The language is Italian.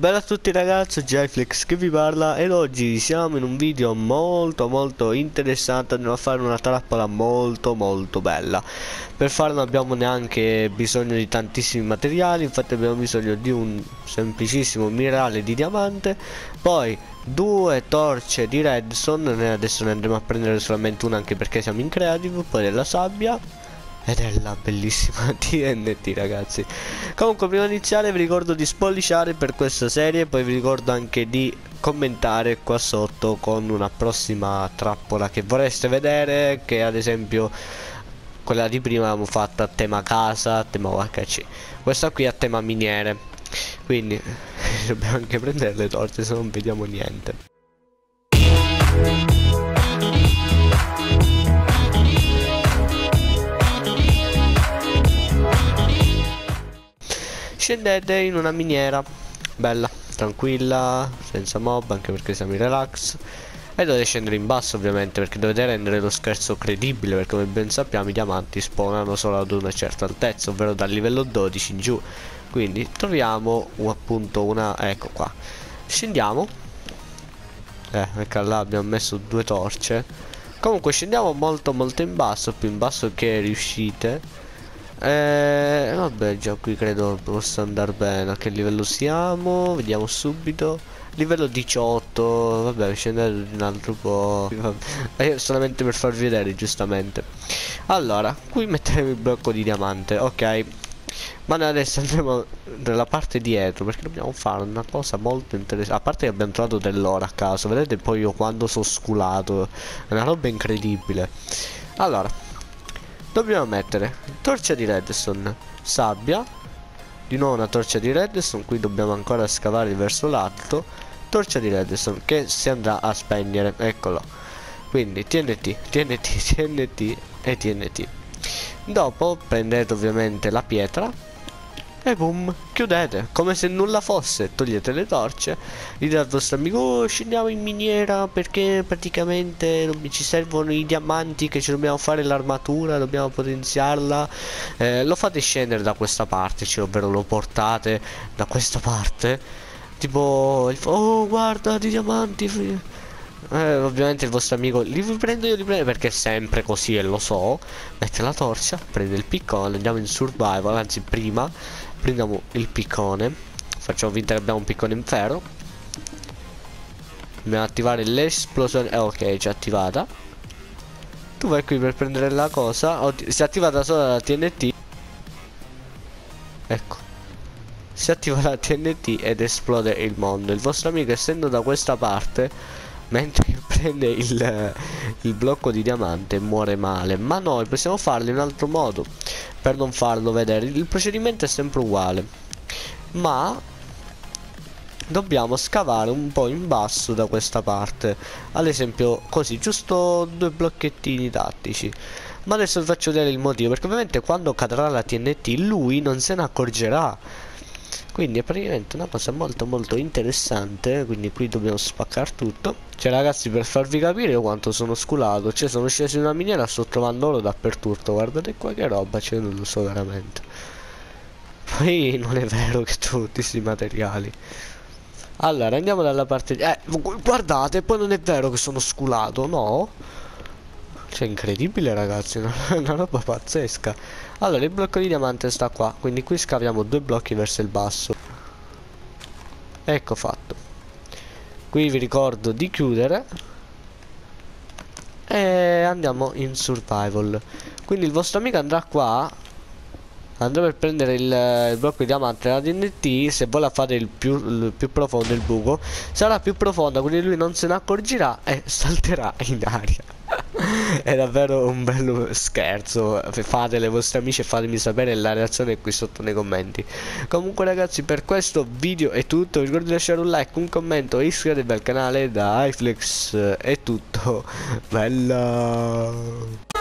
Bella a tutti ragazzi, Jflex che vi parla ed oggi siamo in un video molto interessante. Andiamo a fare una trappola molto bella. Per farlo non abbiamo neanche bisogno di tantissimi materiali, infatti abbiamo bisogno di un semplicissimo minerale di diamante, poi due torce di redstone, noi adesso ne andremo a prendere solamente una anche perché siamo in creative, poi della sabbia ed è la bellissima TNT ragazzi. Comunque prima di iniziare vi ricordo di spolliciare per questa serie, poi vi ricordo anche di commentare qua sotto con una prossima trappola che vorreste vedere, che ad esempio quella di prima l'abbiamo fatta a tema casa, a tema UHC, questa qui a tema miniere, quindi dobbiamo anche prendere le torce se non vediamo niente. Scendete in una miniera bella, tranquilla, senza mob, anche perché siamo in relax. E dovete scendere in basso ovviamente, perché dovete rendere lo scherzo credibile, perché come ben sappiamo i diamanti spawnano solo ad una certa altezza, ovvero dal livello 12 in giù. Quindi troviamo appunto una, ecco qua, scendiamo. Ecco là abbiamo messo due torce. Comunque scendiamo molto in basso, più in basso che riuscite. Vabbè, già qui credo possa andare bene. A che livello siamo? Vediamo subito. Livello 18. Vabbè, scendete di un altro po'. Solamente per farvi vedere, giustamente. Allora, qui metteremo il blocco di diamante. Ok. Ma noi adesso andremo nella parte dietro, perché dobbiamo fare una cosa molto interessante. A parte che abbiamo trovato dell'oro a caso. Vedete poi io quando sono sculato. È una roba incredibile. Allora, dobbiamo mettere torcia di redstone, sabbia, di nuovo una torcia di redstone, qui dobbiamo ancora scavare verso l'alto, torcia di redstone che si andrà a spegnere, eccolo. Quindi TNT, TNT, TNT e TNT. Dopo prendete ovviamente la pietra e boom, chiudete come se nulla fosse, togliete le torce, dite al vostro amico oh, scendiamo in miniera perché praticamente ci servono i diamanti, che ci dobbiamo fare l'armatura, dobbiamo potenziarla. Lo fate scendere da questa parte, cioè, ovvero lo portate da questa parte, tipo oh guarda i diamanti. Ovviamente il vostro amico li prendo perché è sempre così e lo so. Mette la torcia, prende il piccone, andiamo in survival, anzi prima prendiamo il piccone, facciamo finta che abbiamo un piccone in ferro, dobbiamo attivare l'esplosione, ok, già attivata. Tu vai qui per prendere la cosa, si è attivata solo la TNT, ecco, si attiva la TNT ed esplode il mondo. Il vostro amico essendo da questa parte, mentre prende il blocco di diamante, muore male. Ma noi possiamo farlo in un altro modo per non farlo vedere. Il procedimento è sempre uguale, ma dobbiamo scavare un po' in basso da questa parte, ad esempio così, giusto due blocchettini tattici. Ma adesso vi faccio vedere il motivo, perché ovviamente quando cadrà la TNT lui non se ne accorgerà. Quindi è praticamente una cosa molto interessante. Quindi qui dobbiamo spaccare tutto. Cioè ragazzi, per farvi capire io quanto sono sculato, cioè sono sceso in una miniera, sto trovando oro dappertutto. Guardate qua che roba, cioè non lo so veramente. Poi non è vero che tutti questi materiali. Allora andiamo dalla parte guardate, poi non è vero che sono sculato, no? Cioè incredibile ragazzi, una roba pazzesca. Allora il blocco di diamante sta qua, quindi qui scaviamo due blocchi verso il basso. Ecco fatto. Qui vi ricordo di chiudere e andiamo in survival. Quindi il vostro amico andrà qua, andrà per prendere il blocco di diamante della TNT. Se vuole fare il più profondo, il buco sarà più profondo, quindi lui non se ne accorgerà e salterà in aria. È davvero un bello scherzo. Fatele ai vostri amici e fatemi sapere la reazione qui sotto nei commenti. Comunque ragazzi, per questo video è tutto. Vi ricordo di lasciare un like, un commento e iscrivetevi al canale. Da Jflex è tutto. Bella.